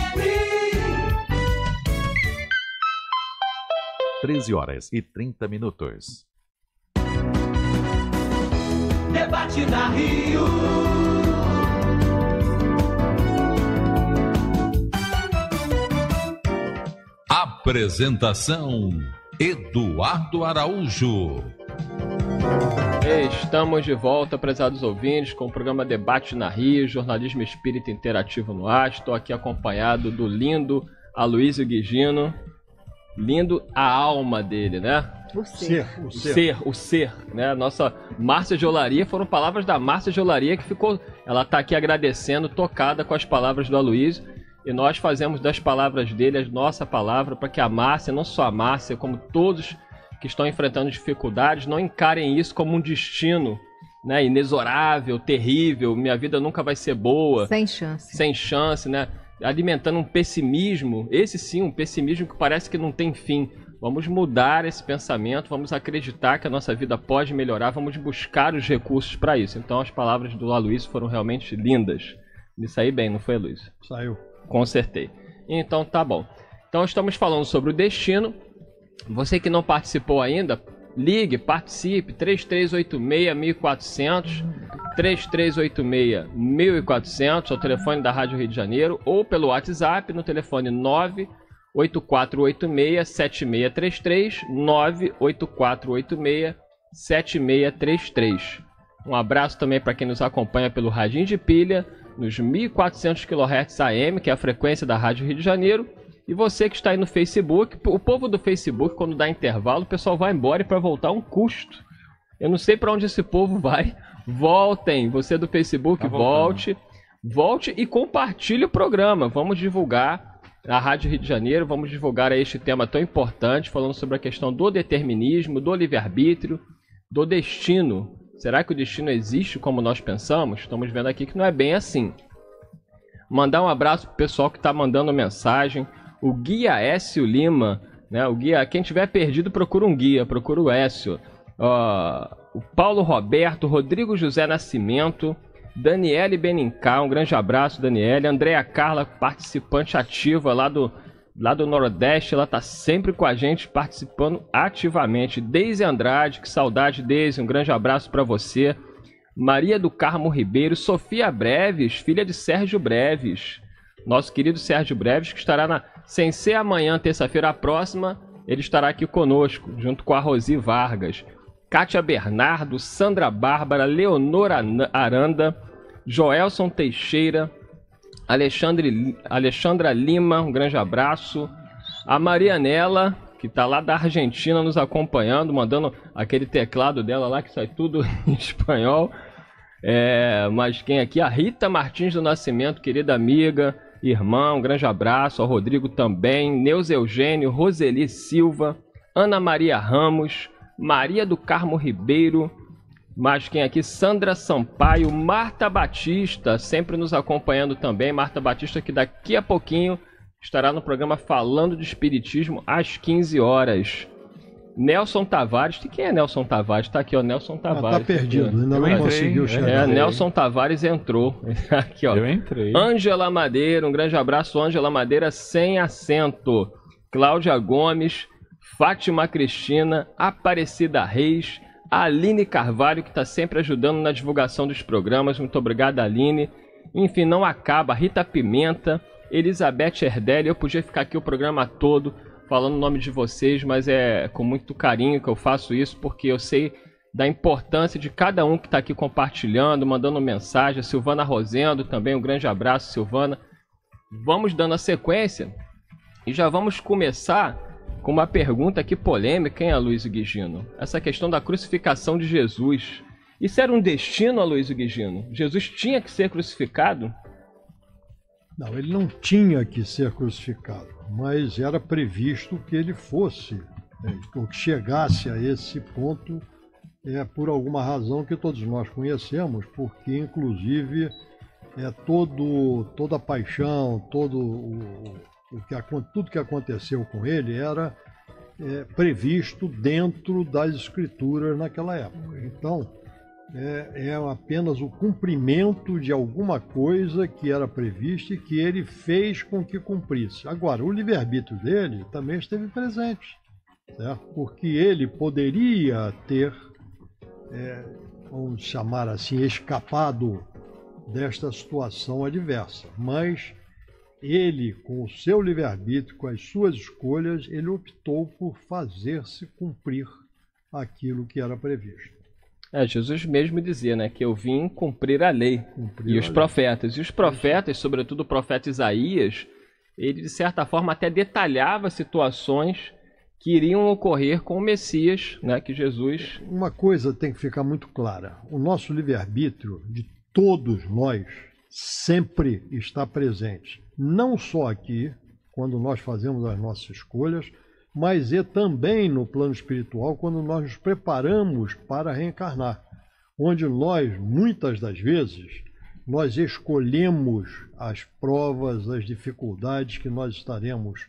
13h30. Debate na Rio. Apresentação: Eduardo Araújo. Estamos de volta, prezados ouvintes, com o programa Debate na Rio, jornalismo espírita interativo no ar. Estou aqui acompanhado do lindo Aloysio Guigino. Lindo a alma dele, né? O ser, né? Nossa Márcia de Olaria, foram palavras da Márcia de Olaria que ficou... Ela está aqui agradecendo, tocada com as palavras do Aloysio. E nós fazemos das palavras dele a nossa palavra para que a Márcia, não só a Márcia, como todos que estão enfrentando dificuldades, não encarem isso como um destino, né, inexorável, terrível, minha vida nunca vai ser boa. Sem chance, né? Alimentando um pessimismo, esse sim, um pessimismo que parece que não tem fim. Vamos mudar esse pensamento, vamos acreditar que a nossa vida pode melhorar, vamos buscar os recursos para isso. Então as palavras do Aloysio foram realmente lindas. Me saí bem, não foi, Aloysio? Saiu. Consertei. Então tá bom. Então estamos falando sobre o destino. Você que não participou ainda, ligue, participe, 3386-1400, 3386-1400, é o telefone da Rádio Rio de Janeiro, ou pelo WhatsApp no telefone 98486-7633, 98486-7633. Um abraço também para quem nos acompanha pelo Radinho de Pilha, nos 1400 kHz AM, que é a frequência da Rádio Rio de Janeiro. E você que está aí no Facebook, o povo do Facebook, quando dá intervalo, o pessoal vai embora e para voltar um custo. Eu não sei para onde esse povo vai. Voltem, você do Facebook, volte e compartilhe o programa. Vamos divulgar a Rádio Rio de Janeiro, vamos divulgar este tema tão importante, falando sobre a questão do determinismo, do livre-arbítrio, do destino. Será que o destino existe como nós pensamos? Estamos vendo aqui que não é bem assim. Mandar um abraço pro pessoal que está mandando mensagem. O Guia Écio Lima, né? O guia, quem tiver perdido, procura um guia, procura o Écio. O Paulo Roberto, Rodrigo José Nascimento, Daniele Benincá, um grande abraço, Daniele. Andréa Carla, participante ativa lá do Nordeste, ela está sempre com a gente, participando ativamente. Deise Andrade, que saudade, Deise, um grande abraço para você. Maria do Carmo Ribeiro, Sofia Breves, filha de Sérgio Breves, nosso querido Sérgio Breves, que estará sem ser amanhã, terça-feira próxima, ele estará aqui conosco, junto com a Rosi Vargas. Kátia Bernardo, Sandra Bárbara, Leonora Aranda, Joelson Teixeira, Alexandra Lima, um grande abraço. A Marianela, que está lá da Argentina nos acompanhando, mandando aquele teclado dela lá que sai tudo em espanhol. Mas quem aqui? A Rita Martins do Nascimento, querida amiga, irmã, um grande abraço. Ao Rodrigo também. Neuza Eugênio, Roseli Silva, Ana Maria Ramos, Maria do Carmo Ribeiro. Mas quem aqui? Sandra Sampaio, Marta Batista, sempre nos acompanhando também. Marta Batista, que daqui a pouquinho estará no programa Falando de Espiritismo às 15 horas. Nelson Tavares, quem é Nelson Tavares? Tá aqui, ó, Nelson Tavares. Tá perdido, ainda não conseguiu chegar. Nelson Tavares entrou. Aqui, ó. Eu entrei. Ângela Madeira, um grande abraço, Ângela Madeira sem acento. Cláudia Gomes, Fátima Cristina, Aparecida Reis, Aline Carvalho, que está sempre ajudando na divulgação dos programas. Muito obrigado, Aline. Enfim, não acaba. Rita Pimenta, Elizabeth Erdelli. Eu podia ficar aqui o programa todo falando o nome de vocês, mas é com muito carinho que eu faço isso, porque eu sei da importância de cada um que está aqui compartilhando, mandando mensagem. A Silvana Rosendo também, um grande abraço, Silvana. Vamos dando a sequência e já vamos começar com uma pergunta aqui polêmica, hein, Aloysio Guigino? Essa questão da crucificação de Jesus. Isso era um destino, Aloysio Guigino? Jesus tinha que ser crucificado? Não, ele não tinha que ser crucificado, mas era previsto que ele fosse, ou que chegasse a esse ponto, por alguma razão que todos nós conhecemos, porque inclusive toda a paixão, tudo que aconteceu com ele era previsto dentro das escrituras naquela época. Então, é apenas o cumprimento de alguma coisa que era prevista e que ele fez com que cumprisse. Agora, o livre-arbítrio dele também esteve presente. certo? Porque ele poderia ter, vamos chamar assim, escapado desta situação adversa, mas ele, com o seu livre-arbítrio, com as suas escolhas, ele optou por fazer-se cumprir aquilo que era previsto. Jesus mesmo dizia, né, que eu vim cumprir a lei e os profetas. E os profetas, sobretudo o profeta Isaías, ele de certa forma até detalhava situações que iriam ocorrer com o Messias, né, que Jesus... Uma coisa tem que ficar muito clara: o nosso livre-arbítrio, de todos nós, sempre está presente. Não só aqui, quando nós fazemos as nossas escolhas, mas também no plano espiritual, quando nós nos preparamos para reencarnar, onde nós, muitas das vezes, nós escolhemos as provas, as dificuldades que nós estaremos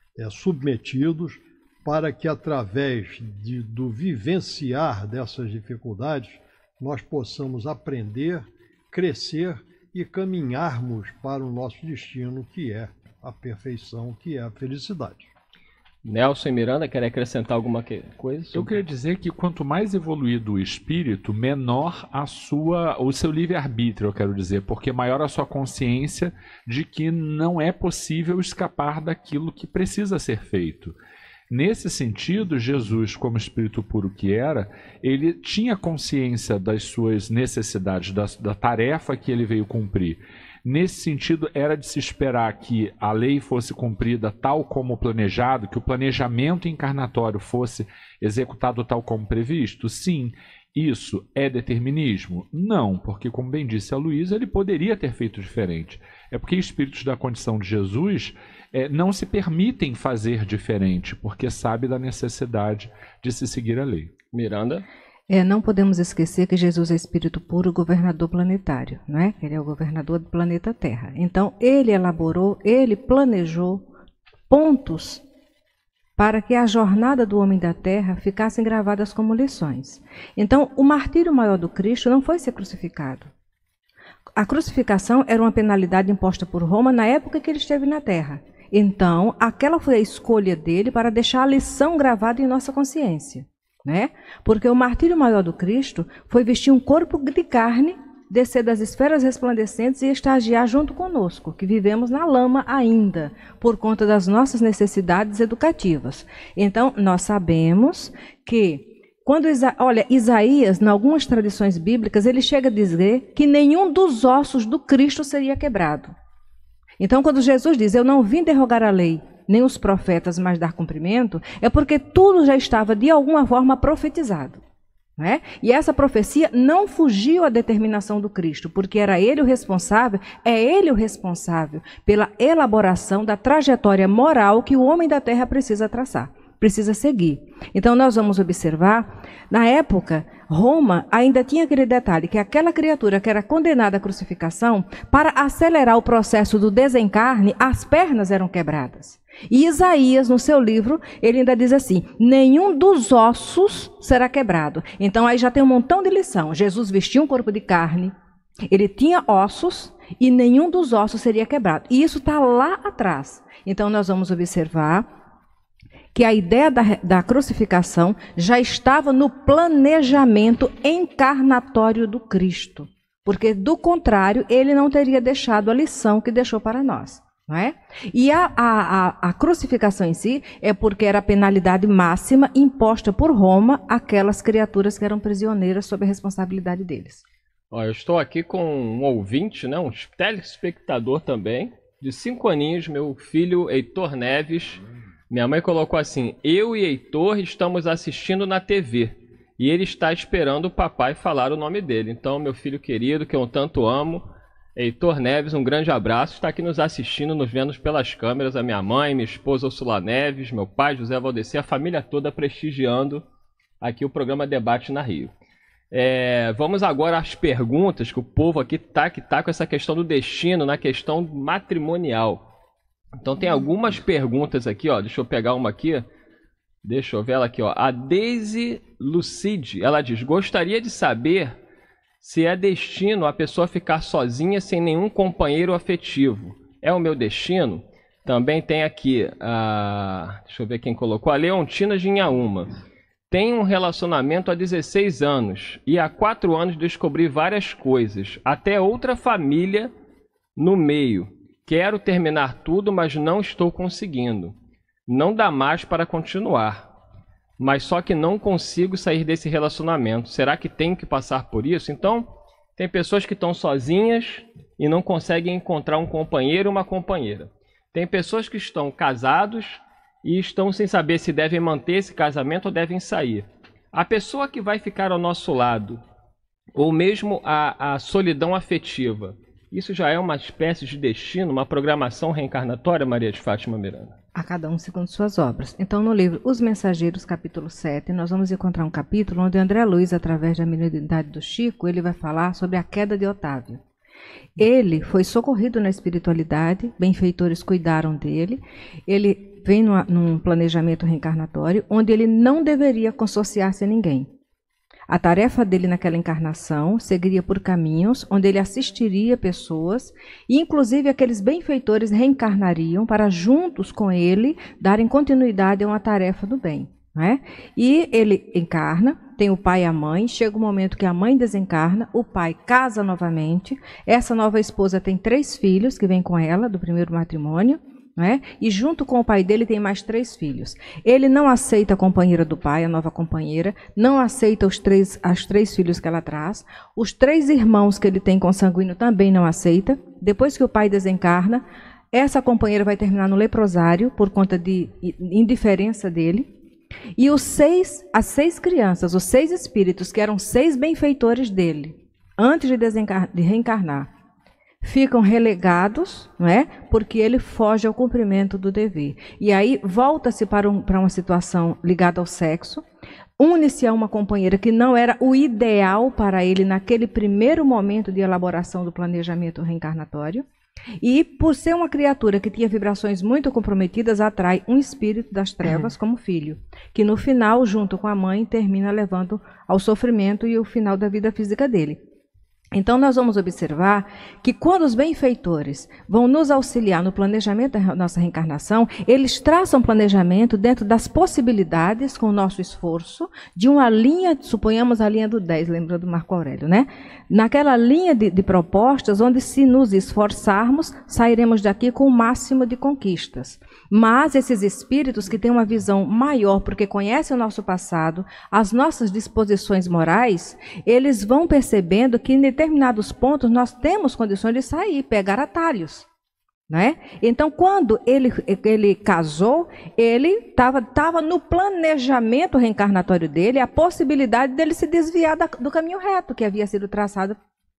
submetidos, para que através do vivenciar dessas dificuldades, nós possamos aprender, crescer e caminharmos para o nosso destino, que é a perfeição, que é a felicidade. Nelson e Miranda, querem acrescentar alguma coisa? Eu queria dizer que quanto mais evoluído o espírito, menor o seu livre-arbítrio, eu quero dizer, porque maior a sua consciência de que não é possível escapar daquilo que precisa ser feito. Nesse sentido, Jesus, como espírito puro que era, ele tinha consciência das suas necessidades, da tarefa que ele veio cumprir. Nesse sentido, era de se esperar que a lei fosse cumprida tal como planejado, que o planejamento encarnatório fosse executado tal como previsto? Sim. Isso é determinismo? Não, porque, como bem disse a Luísa, ele poderia ter feito diferente. É porque espíritos da condição de Jesus não se permitem fazer diferente, porque sabe da necessidade de se seguir a lei. Miranda? Não podemos esquecer que Jesus é espírito puro, governador planetário, não é? Ele é o governador do planeta Terra. Então, ele elaborou, ele planejou pontos para que a jornada do homem da Terra ficassem gravadas como lições. Então, o martírio maior do Cristo não foi ser crucificado. A crucificação era uma penalidade imposta por Roma na época que ele esteve na Terra. Então, aquela foi a escolha dele para deixar a lição gravada em nossa consciência, né? Porque o martírio maior do Cristo foi vestir um corpo de carne, descer das esferas resplandecentes e estagiar junto conosco, que vivemos na lama ainda, por conta das nossas necessidades educativas. Então, nós sabemos que, quando Isaías, em algumas tradições bíblicas, ele chega a dizer que nenhum dos ossos do Cristo seria quebrado. Então, quando Jesus diz, eu não vim derrogar a lei, nem os profetas, mas dar cumprimento, é porque tudo já estava, de alguma forma, profetizado, né? E essa profecia não fugiu à determinação do Cristo, porque era ele o responsável, é ele o responsável pela elaboração da trajetória moral que o homem da Terra precisa traçar, precisa seguir. Então, nós vamos observar, na época, Roma ainda tinha aquele detalhe, que aquela criatura que era condenada à crucificação, para acelerar o processo do desencarne, as pernas eram quebradas. E Isaías, no seu livro, ele ainda diz assim, nenhum dos ossos será quebrado. Então, aí já tem um montão de lição. Jesus vestia um corpo de carne, ele tinha ossos e nenhum dos ossos seria quebrado. E isso está lá atrás. Então, nós vamos observar que a ideia da crucificação já estava no planejamento encarnatório do Cristo. Porque, do contrário, ele não teria deixado a lição que deixou para nós. Não é? E a crucificação em si é porque era a penalidade máxima imposta por Roma àquelas criaturas que eram prisioneiras sob a responsabilidade deles. Eu estou aqui com um ouvinte, né, um telespectador também, de 5 aninhos, meu filho Heitor Neves. Minha mãe colocou assim, eu e Heitor estamos assistindo na TV e ele está esperando o papai falar o nome dele. Então, meu filho querido, que eu tanto amo, Heitor Neves, um grande abraço, está aqui nos assistindo, nos vendo pelas câmeras, a minha mãe, minha esposa Ursula Neves, meu pai José Valdeci, a família toda prestigiando aqui o programa Debate na Rio. Vamos agora às perguntas, que o povo aqui tá com essa questão do destino, na questão matrimonial. Então tem algumas perguntas aqui, ó. Deixa eu pegar uma aqui. Deixa eu ver ela aqui, ó. A Daisy Lucide, ela diz, gostaria de saber se é destino a pessoa ficar sozinha sem nenhum companheiro afetivo. É o meu destino? Também tem aqui, deixa eu ver quem colocou, a Leontina Ginhaúma. Tem um relacionamento há 16 anos e há 4 anos descobri várias coisas, até outra família no meio. Quero terminar tudo, mas não estou conseguindo. Não dá mais para continuar, mas só que não consigo sair desse relacionamento. Será que tenho que passar por isso? Então, tem pessoas que estão sozinhas e não conseguem encontrar um companheiro ou uma companheira. Tem pessoas que estão casados e estão sem saber se devem manter esse casamento ou devem sair. A pessoa que vai ficar ao nosso lado, ou mesmo a solidão afetiva, isso já é uma espécie de destino, uma programação reencarnatória, Maria de Fátima Miranda? A cada um segundo suas obras. Então, no livro Os Mensageiros, capítulo 7, nós vamos encontrar um capítulo onde André Luiz, através da mediunidade do Chico, ele vai falar sobre a queda de Otávio. Ele foi socorrido na espiritualidade, benfeitores cuidaram dele, ele vem num planejamento reencarnatório onde ele não deveria consorciar-se a ninguém. A tarefa dele naquela encarnação seguiria por caminhos onde ele assistiria pessoas e inclusive aqueles benfeitores reencarnariam para juntos com ele darem continuidade a uma tarefa do bem. Né? E ele encarna, tem o pai e a mãe, chega o momento que a mãe desencarna, o pai casa novamente, essa nova esposa tem 3 filhos que vêm com ela do primeiro matrimônio, né? E junto com o pai dele tem mais 3 filhos. Ele não aceita a companheira do pai, a nova companheira, não aceita os 3 filhos que ela traz, os 3 irmãos que ele tem consanguíneo também não aceita. Depois que o pai desencarna, essa companheira vai terminar no leprosário por conta de indiferença dele. E as 6 crianças, os 6 espíritos, que eram 6 benfeitores dele, antes de reencarnar, ficam relegados, não é? Porque ele foge ao cumprimento do dever. E aí volta-se para uma situação ligada ao sexo, une-se a uma companheira que não era o ideal para ele naquele primeiro momento de elaboração do planejamento reencarnatório. E por ser uma criatura que tinha vibrações muito comprometidas, atrai um espírito das trevas como filho, que no final, junto com a mãe, termina levando ao sofrimento e o final da vida física dele. Então nós vamos observar que quando os benfeitores vão nos auxiliar no planejamento da nossa reencarnação, eles traçam planejamento dentro das possibilidades, com o nosso esforço, de uma linha, suponhamos a linha do 10, lembrando do Marco Aurélio, né? Naquela linha de propostas, onde se nos esforçarmos, sairemos daqui com o máximo de conquistas. Mas esses espíritos que têm uma visão maior, porque conhecem o nosso passado, as nossas disposições morais, eles vão percebendo que em determinados pontos nós temos condições de sair, pegar atalhos. Né? Então, quando ele casou, ele estava no planejamento reencarnatório dele, a possibilidade dele se desviar do caminho reto que havia sido traçado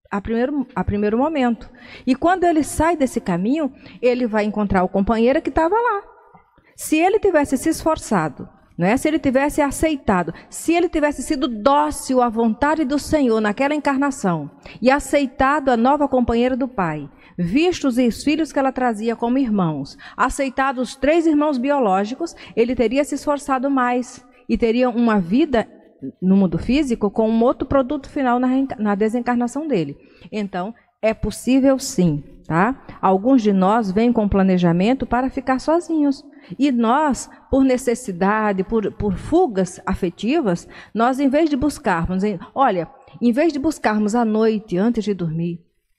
a primeiro momento. E quando ele sai desse caminho, ele vai encontrar o companheiro que estava lá. Se ele tivesse se esforçado, né? Se ele tivesse aceitado, se ele tivesse sido dócil à vontade do Senhor naquela encarnação e aceitado a nova companheira do pai, vistos os filhos que ela trazia como irmãos, aceitado os 3 irmãos biológicos, ele teria se esforçado mais e teria uma vida no mundo físico com um outro produto final na desencarnação dele. Então, é possível sim, tá? Alguns de nós vêm com planejamento para ficar sozinhos. E nós, por necessidade, por fugas afetivas, nós em vez de buscarmos, em vez de buscarmos à noite, antes de dormir,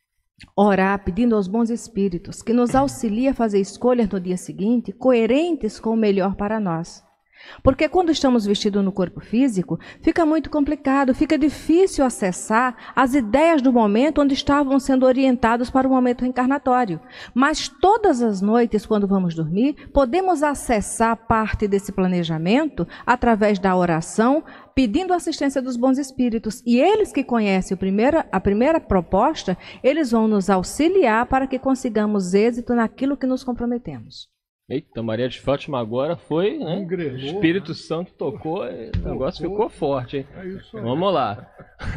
orar pedindo aos bons espíritos que nos auxiliem a fazer escolhas no dia seguinte, coerentes com o melhor para nós. Porque quando estamos vestidos no corpo físico, fica muito complicado, fica difícil acessar as ideias do momento onde estavam sendo orientados para o momento reencarnatório. Mas todas as noites, quando vamos dormir, podemos acessar parte desse planejamento através da oração, pedindo a assistência dos bons espíritos. E eles que conhecem a primeira proposta, eles vão nos auxiliar para que consigamos êxito naquilo que nos comprometemos. Eita, Maria de Fátima agora foi, né? O Espírito Santo tocou, o negócio ficou forte, hein? Vamos lá.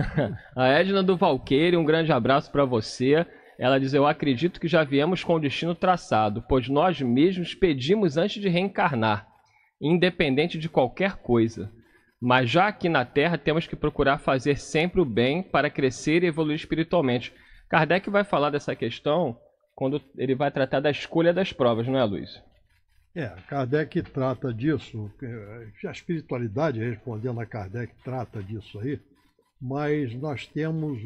A Edna do Valqueire, um grande abraço para você. Ela diz, eu acredito que já viemos com o destino traçado, pois nós mesmos pedimos antes de reencarnar, independente de qualquer coisa. Mas já aqui na Terra temos que procurar fazer sempre o bem para crescer e evoluir espiritualmente. Kardec vai falar dessa questão quando ele vai tratar da escolha das provas, não é, Luiz? Kardec trata disso, a espiritualidade, respondendo a Kardec, trata disso aí, mas nós temos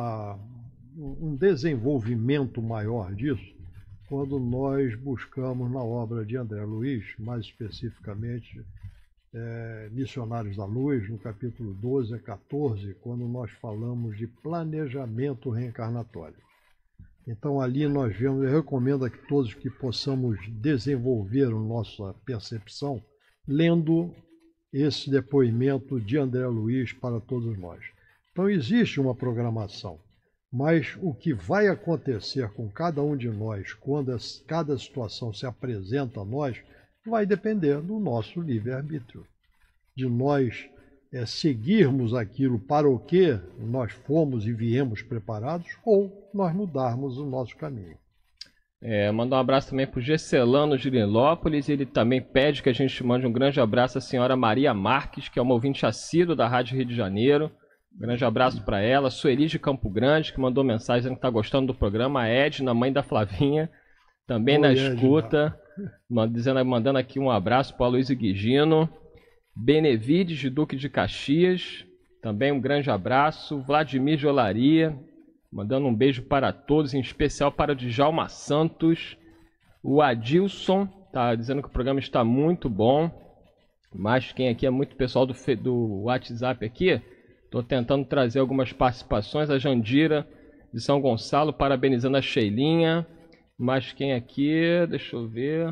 um desenvolvimento maior disso quando nós buscamos na obra de André Luiz, mais especificamente Missionários da Luz, no capítulo 12 a 14, quando nós falamos de planejamento reencarnatório. Então ali nós vemos, eu recomendo a todos que possamos desenvolver a nossa percepção lendo esse depoimento de André Luiz para todos nós. Então existe uma programação, mas o que vai acontecer com cada um de nós quando cada situação se apresenta a nós vai depender do nosso livre-arbítrio, de nós seguirmos aquilo para o que nós fomos e viemos preparados ou nós mudarmos o nosso caminho. Mandar um abraço também para o Gesselano de Nilópolis. Ele também pede que a gente mande um grande abraço à senhora Maria Marques, que é uma ouvinte assídua da Rádio Rio de Janeiro. Um grande abraço para ela. Sueli de Campo Grande, que mandou mensagem dizendo que está gostando do programa. A Edna, mãe da Flavinha, também na escuta. Mandando aqui um abraço para o Aloysio Guigino. Benevides de Duque de Caxias, também um grande abraço. Vladimir de Olaria, mandando um beijo para todos, em especial para o Djalma Santos. O Adilson está dizendo que o programa está muito bom. Mas quem aqui é muito pessoal do WhatsApp aqui. Estou tentando trazer algumas participações. A Jandira de São Gonçalo, parabenizando a Sheilinha. Mas quem aqui, deixa eu ver.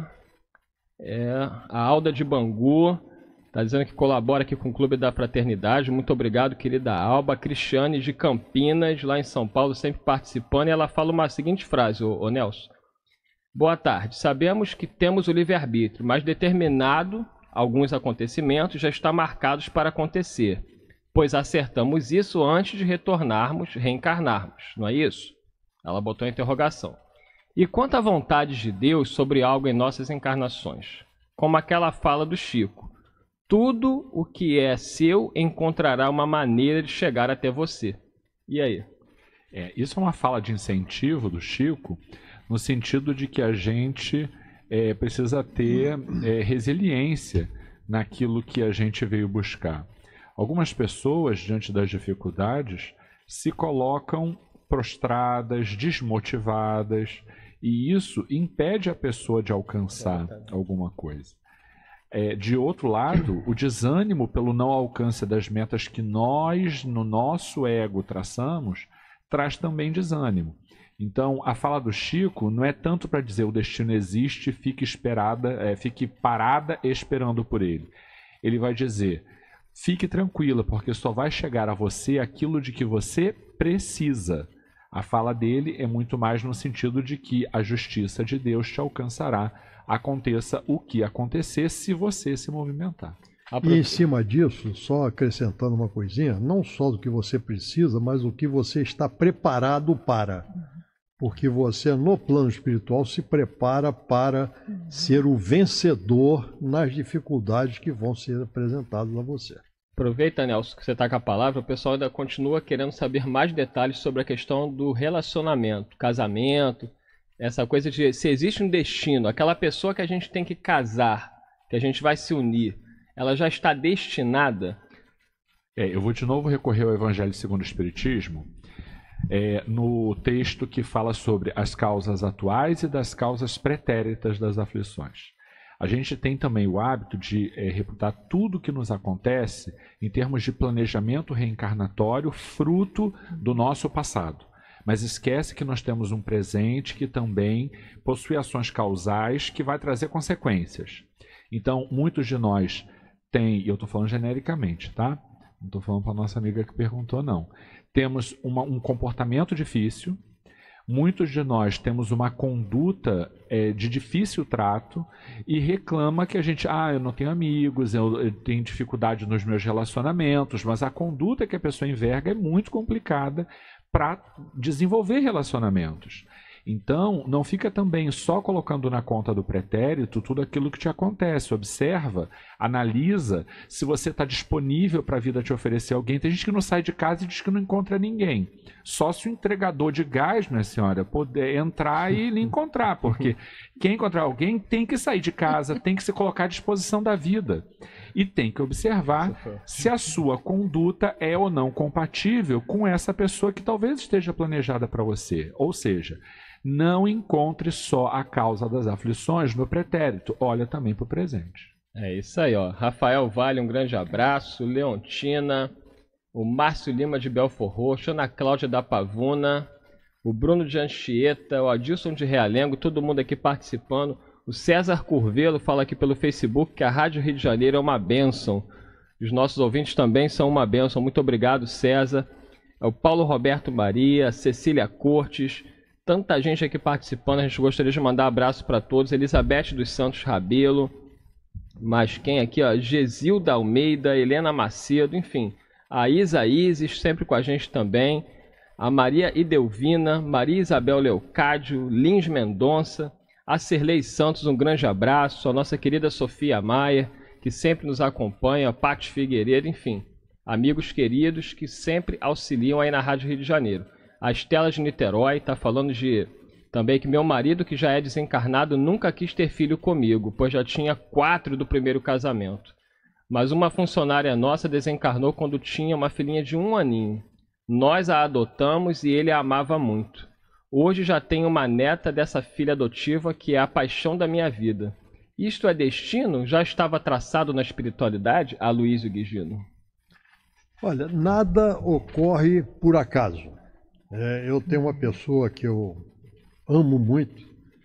A Alda de Bangu. Está dizendo que colabora aqui com o Clube da Fraternidade. Muito obrigado, querida Alba. Cristiane de Campinas, lá em São Paulo, sempre participando. E ela fala uma seguinte frase, ô Nelson. Boa tarde. Sabemos que temos o livre-arbítrio, mas determinado alguns acontecimentos já estão marcados para acontecer, pois acertamos isso antes de reencarnarmos, não é isso? Ela botou a interrogação. E quanto à vontade de Deus sobre algo em nossas encarnações? Como aquela fala do Chico. Tudo o que é seu encontrará uma maneira de chegar até você. E aí? Isso é uma fala de incentivo do Chico, no sentido de que a gente precisa ter resiliência naquilo que a gente veio buscar. Algumas pessoas, diante das dificuldades, se colocam prostradas, desmotivadas, e isso impede a pessoa de alcançar alguma coisa. De outro lado, o desânimo pelo não alcance das metas que nós, no nosso ego, traçamos, traz também desânimo. Então, a fala do Chico não é tanto para dizer o destino existe, fique parada esperando por ele. Ele vai dizer, fique tranquila, porque só vai chegar a você aquilo de que você precisa. A fala dele é muito mais no sentido de que a justiça de Deus te alcançará, aconteça o que acontecer, se você se movimentar. E em cima disso, só acrescentando uma coisinha, não só do que você precisa, mas o que você está preparado para. Porque você, no plano espiritual, se prepara para ser o vencedor nas dificuldades que vão ser apresentadas a você. Aproveita, Nelson, que você está com a palavra. O pessoal ainda continua querendo saber mais detalhes sobre a questão do relacionamento, casamento, essa coisa de se existe um destino, aquela pessoa que a gente tem que casar, que a gente vai se unir, ela já está destinada? Eu vou de novo recorrer ao Evangelho segundo o Espiritismo, no texto que fala sobre as causas atuais e das causas pretéritas das aflições. A gente tem também o hábito de reputar tudo que nos acontece em termos de planejamento reencarnatório, fruto do nosso passado. Mas esquece que nós temos um presente que também possui ações causais que vai trazer consequências. Então, muitos de nós têm, e eu estou falando genericamente, tá? Não estou falando para a nossa amiga que perguntou, não. Temos um comportamento difícil, muitos de nós temos uma conduta de difícil trato e reclama que a gente, eu não tenho amigos, eu tenho dificuldade nos meus relacionamentos, mas a conduta que a pessoa enverga é muito complicada para desenvolver relacionamentos. Então, não fica também só colocando na conta do pretérito tudo aquilo que te acontece. Observa Analisa se você está disponível para a vida te oferecer alguém. Tem gente que não sai de casa e diz que não encontra ninguém. Só se o entregador de gás, minha senhora, puder entrar e lhe encontrar. Porque quem encontrar alguém tem que sair de casa, tem que se colocar à disposição da vida. E tem que observar se a sua conduta é ou não compatível com essa pessoa que talvez esteja planejada para você. Ou seja, não encontre só a causa das aflições no pretérito. Olha também para o presente. É isso aí, ó. Rafael Vale, um grande abraço. Leontina, o Márcio Lima de Belfor Roxo, Ana Cláudia da Pavuna, o Bruno de Anchieta, o Adilson de Realengo, todo mundo aqui participando. O César Curvelo fala aqui pelo Facebook que a Rádio Rio de Janeiro é uma bênção. Os nossos ouvintes também são uma bênção. Muito obrigado, César. É o Paulo Roberto Maria, Cecília Cortes, tanta gente aqui participando. A gente gostaria de mandar abraço para todos. Elizabeth dos Santos Rabelo. Mas quem aqui, ó? Gesilda Almeida, Helena Macedo, enfim. A Isa Isis, sempre com a gente também. A Maria Idelvina, Maria Isabel Leocádio, Lins Mendonça, a Cirlei Santos, um grande abraço. A nossa querida Sofia Maia, que sempre nos acompanha. A Paty Figueiredo, enfim. Amigos queridos que sempre auxiliam aí na Rádio Rio de Janeiro. A Estela de Niterói está falando de... Também que meu marido, que já é desencarnado, nunca quis ter filho comigo, pois já tinha 4 do primeiro casamento. Mas uma funcionária nossa desencarnou quando tinha uma filhinha de 1 aninho. Nós a adotamos e ele a amava muito. Hoje já tenho uma neta dessa filha adotiva que é a paixão da minha vida. Isto é destino? Já estava traçado na espiritualidade? Aloysio Guigino. Olha, nada ocorre por acaso. Eu tenho uma pessoa que eu amo muito,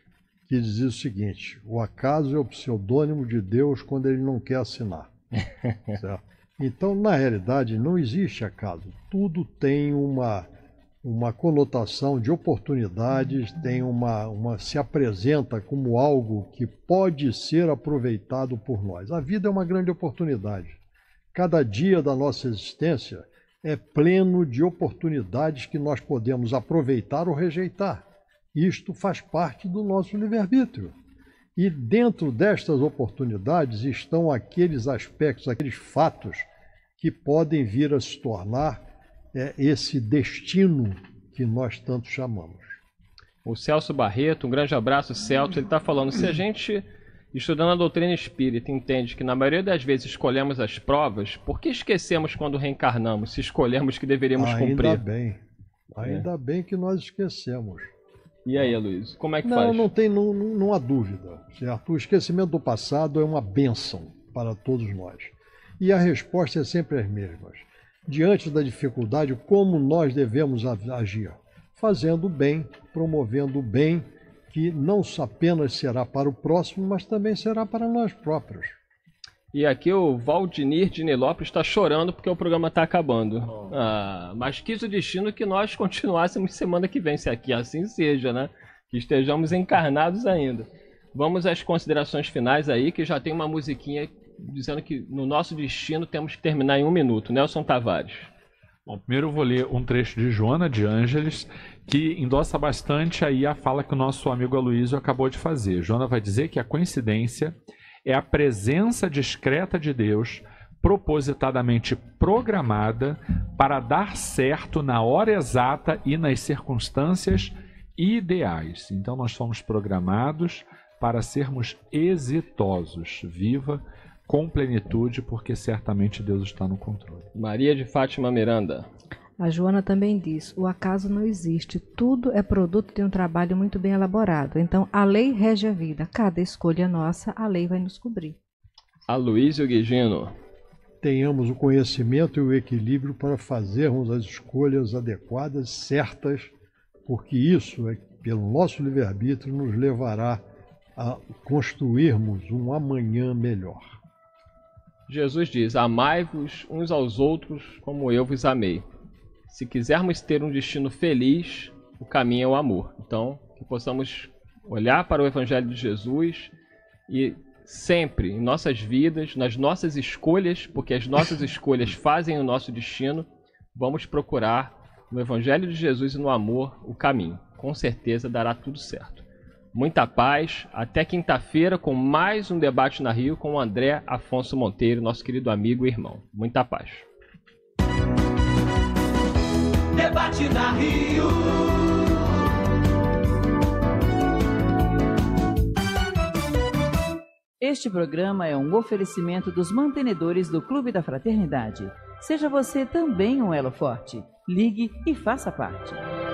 que dizia o seguinte: o acaso é o pseudônimo de Deus quando ele não quer assinar. Certo? Então, na realidade, não existe acaso. Tudo tem uma conotação de oportunidades, tem se apresenta como algo que pode ser aproveitado por nós. A vida é uma grande oportunidade. Cada dia da nossa existência é pleno de oportunidades que nós podemos aproveitar ou rejeitar. Isto faz parte do nosso livre-arbítrio. E dentro destas oportunidades estão aqueles aspectos, aqueles fatos que podem vir a se tornar esse destino que nós tanto chamamos. O Celso Barreto, um grande abraço, Celso. Ele está falando, se a gente, estudando a doutrina espírita, entende que na maioria das vezes escolhemos as provas, por que esquecemos quando reencarnamos, se escolhemos que deveríamos cumprir? Ainda bem que nós esquecemos. E aí, Luiz, como é que faz? Não há dúvida, certo? O esquecimento do passado é uma bênção para todos nós. E a resposta é sempre as mesmas. Diante da dificuldade, como nós devemos agir? Fazendo o bem, promovendo o bem, que não apenas será para o próximo, mas também será para nós próprios. E aqui o Valdinir de Nilópolis está chorando porque o programa está acabando. Mas quis o destino que nós continuássemos semana que vem, se aqui assim seja, né? Que estejamos encarnados ainda. Vamos às considerações finais aí, que já tem uma musiquinha dizendo que no nosso destino temos que terminar em 1 minuto. Nelson Tavares. Bom, primeiro eu vou ler um trecho de Joana de Ângeles, que endossa bastante aí a fala que o nosso amigo Aloysio acabou de fazer. Joana vai dizer que a coincidência é a presença discreta de Deus, propositadamente programada para dar certo na hora exata e nas circunstâncias ideais. Então nós fomos programados para sermos exitosos. Viva com plenitude, porque certamente Deus está no controle. Maria de Fátima Miranda. A Joana também diz, o acaso não existe, tudo é produto de um trabalho muito bem elaborado. Então, a lei rege a vida. Cada escolha nossa, a lei vai nos cobrir. Aloysio Guigino. Tenhamos o conhecimento e o equilíbrio para fazermos as escolhas adequadas, certas, porque isso, pelo nosso livre-arbítrio, nos levará a construirmos um amanhã melhor. Jesus diz, amai-vos uns aos outros como eu vos amei. Se quisermos ter um destino feliz, o caminho é o amor. Então, que possamos olhar para o Evangelho de Jesus e sempre, em nossas vidas, nas nossas escolhas, porque as nossas escolhas fazem o nosso destino, vamos procurar no Evangelho de Jesus e no amor o caminho. Com certeza dará tudo certo. Muita paz. Até quinta-feira com mais um Debate na Rio com o André Afonso Monteiro, nosso querido amigo e irmão. Muita paz. Debate na Rio. Este programa é um oferecimento dos mantenedores do Clube da Fraternidade. Seja você também um elo forte. Ligue e faça parte.